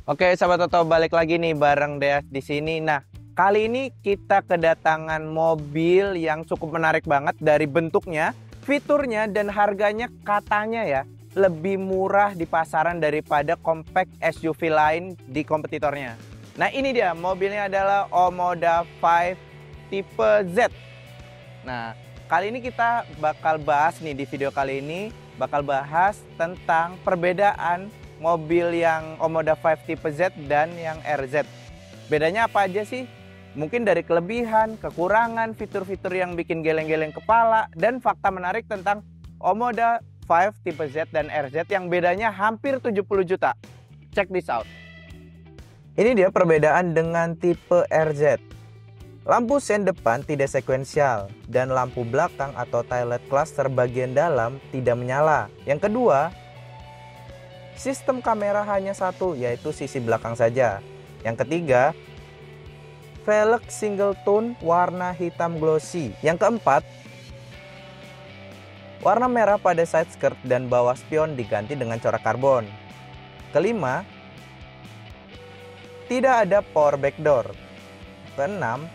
Oke, sahabat Toto, balik lagi nih bareng Deas di sini. Nah, kali ini kita kedatangan mobil yang cukup menarik banget dari bentuknya, fiturnya, dan harganya katanya ya lebih murah di pasaran daripada compact SUV lain di kompetitornya. Nah, ini dia, mobilnya adalah Omoda 5 tipe Z. Nah, kali ini kita bakal bahas nih di video kali ini, bakal bahas tentang perbedaan mobil yang Omoda 5 tipe Z dan yang RZ. Bedanya apa aja sih? Mungkin dari kelebihan, kekurangan, fitur-fitur yang bikin geleng-geleng kepala, dan fakta menarik tentang Omoda 5 tipe Z dan RZ yang bedanya hampir 70 juta. Check this out. Ini dia perbedaan dengan tipe RZ. Lampu sen depan tidak sekuensial dan lampu belakang atau tail light cluster bagian dalam tidak menyala. Yang kedua, sistem kamera hanya satu, yaitu sisi belakang saja. Yang ketiga, velg single tone warna hitam glossy. Yang keempat, warna merah pada side skirt dan bawah spion diganti dengan corak karbon. Kelima, tidak ada power back door. Keenam,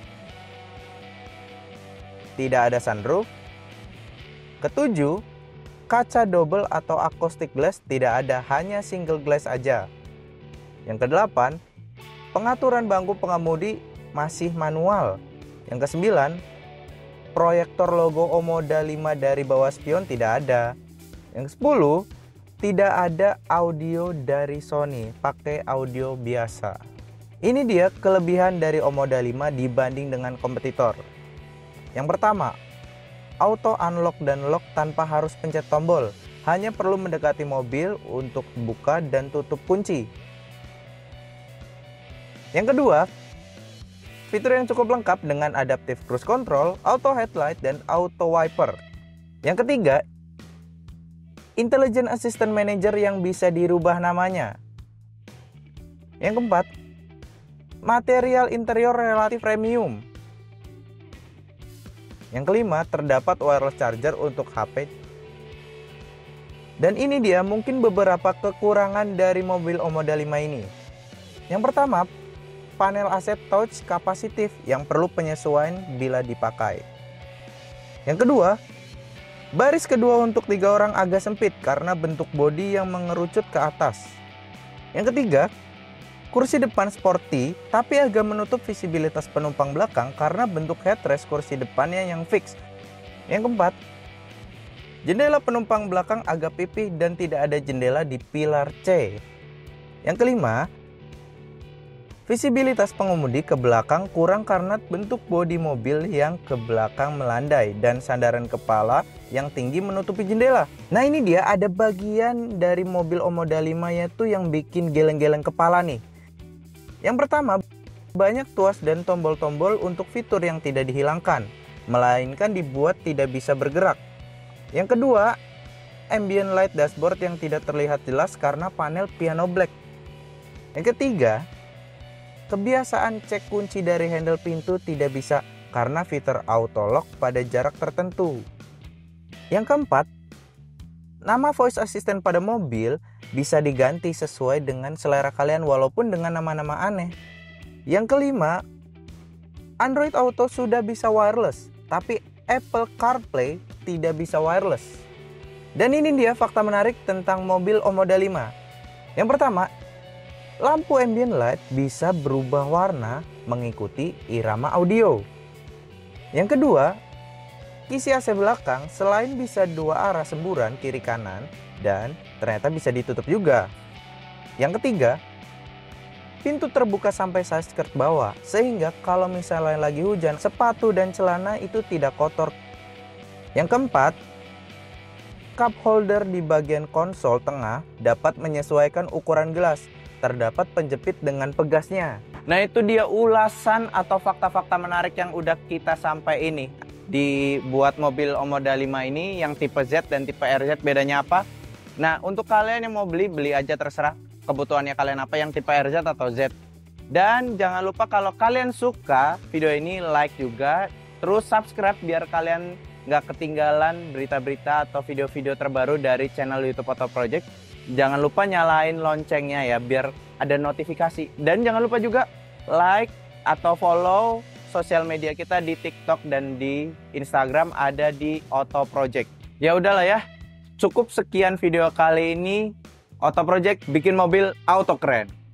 tidak ada sunroof. Ketujuh, kaca double atau acoustic glass tidak ada, hanya single glass aja. Yang kedelapan, pengaturan bangku pengemudi masih manual. Yang kesembilan, proyektor logo Omoda 5 dari bawah spion tidak ada. Yang kesepuluh, tidak ada audio dari Sony, pakai audio biasa. Ini dia kelebihan dari Omoda 5 dibanding dengan kompetitor. Yang pertama, auto unlock dan lock tanpa harus pencet tombol, hanya perlu mendekati mobil untuk buka dan tutup kunci. Yang kedua, fitur yang cukup lengkap dengan adaptive cruise control, auto headlight, dan auto wiper. Yang ketiga, intelligent assistant manager yang bisa dirubah namanya. Yang keempat, material interior relatif premium. Yang kelima, terdapat wireless charger untuk HP. Dan ini dia mungkin beberapa kekurangan dari mobil Omoda 5 ini. Yang pertama, panel AC touch kapasitif yang perlu penyesuaian bila dipakai. Yang kedua, baris kedua untuk 3 orang agak sempit karena bentuk bodi yang mengerucut ke atas. Yang ketiga, kursi depan sporty tapi agak menutup visibilitas penumpang belakang karena bentuk headrest kursi depannya yang fix. Yang keempat, jendela penumpang belakang agak pipih dan tidak ada jendela di pilar C. Yang kelima, visibilitas pengemudi ke belakang kurang karena bentuk bodi mobil yang ke belakang melandai dan sandaran kepala yang tinggi menutupi jendela. Nah, ini dia ada bagian dari mobil Omoda 5 yaitu yang bikin geleng-geleng kepala nih. Yang pertama, banyak tuas dan tombol-tombol untuk fitur yang tidak dihilangkan, melainkan dibuat tidak bisa bergerak. Yang kedua, ambient light dashboard yang tidak terlihat jelas karena panel piano black. Yang ketiga, kebiasaan cek kunci dari handle pintu tidak bisa karena fitur auto lock pada jarak tertentu. Yang keempat, nama voice assistant pada mobil bisa diganti sesuai dengan selera kalian walaupun dengan nama-nama aneh. Yang kelima, Android Auto sudah bisa wireless, tapi Apple CarPlay tidak bisa wireless. Dan ini dia fakta menarik tentang mobil Omoda 5. Yang pertama, lampu ambient light bisa berubah warna mengikuti irama audio. Yang kedua, kisi AC belakang selain bisa 2 arah semburan kiri kanan dan ternyata bisa ditutup juga. Yang ketiga, pintu terbuka sampai side skirt bawah sehingga kalau misalnya lagi hujan, sepatu dan celana itu tidak kotor. Yang keempat, cup holder di bagian konsol tengah dapat menyesuaikan ukuran gelas. Terdapat penjepit dengan pegasnya. Nah, itu dia ulasan atau fakta-fakta menarik yang udah kita sampai ini. Dibuat mobil Omoda 5 ini yang tipe Z dan tipe RZ bedanya apa? Nah, untuk kalian yang mau beli aja terserah kebutuhannya kalian apa, yang tipe RZ atau Z. Dan jangan lupa kalau kalian suka video ini like juga, terus subscribe biar kalian nggak ketinggalan berita-berita atau video-video terbaru dari channel YouTube Auto Project. Jangan lupa nyalain loncengnya ya biar ada notifikasi. Dan jangan lupa juga like atau follow sosial media kita di TikTok dan di Instagram, ada di Auto Project. Ya udahlah ya. Cukup sekian video kali ini. Auto Project bikin mobil auto keren.